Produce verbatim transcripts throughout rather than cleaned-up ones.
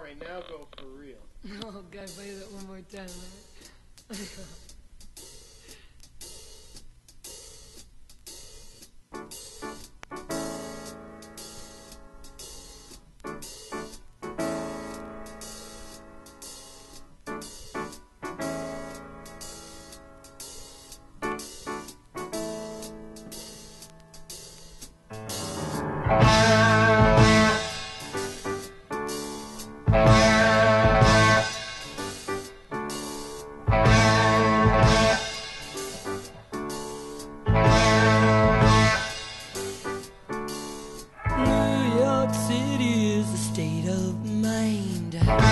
Alright, now go for real. Oh, God, play that one more time, man. State of mind.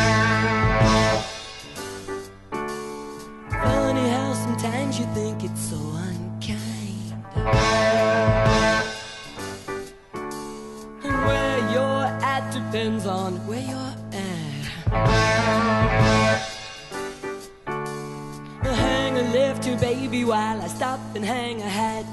Funny how sometimes you think it's so unkind. Where you're at depends on where you're at. Hang a left to baby while I stop and hang a hat.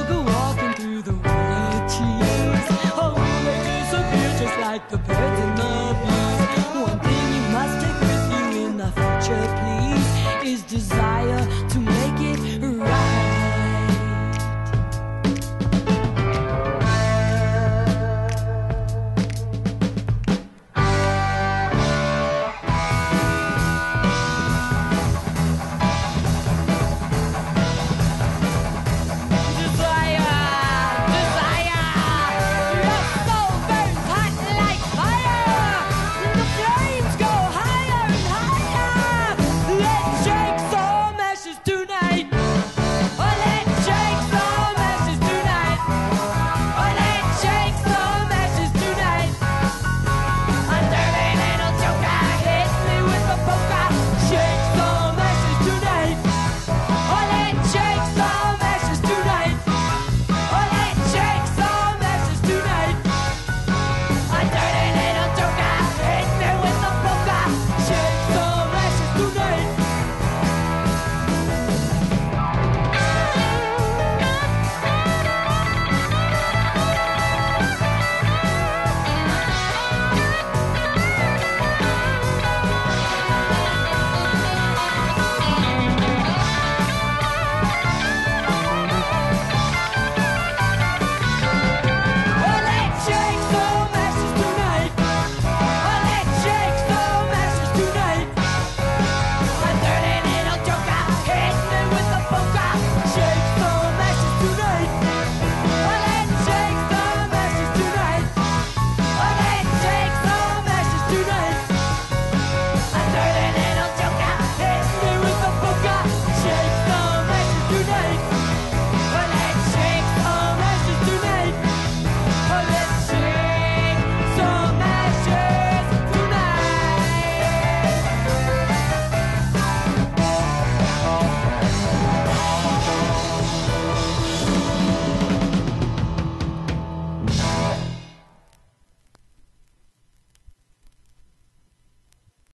Like the birds in the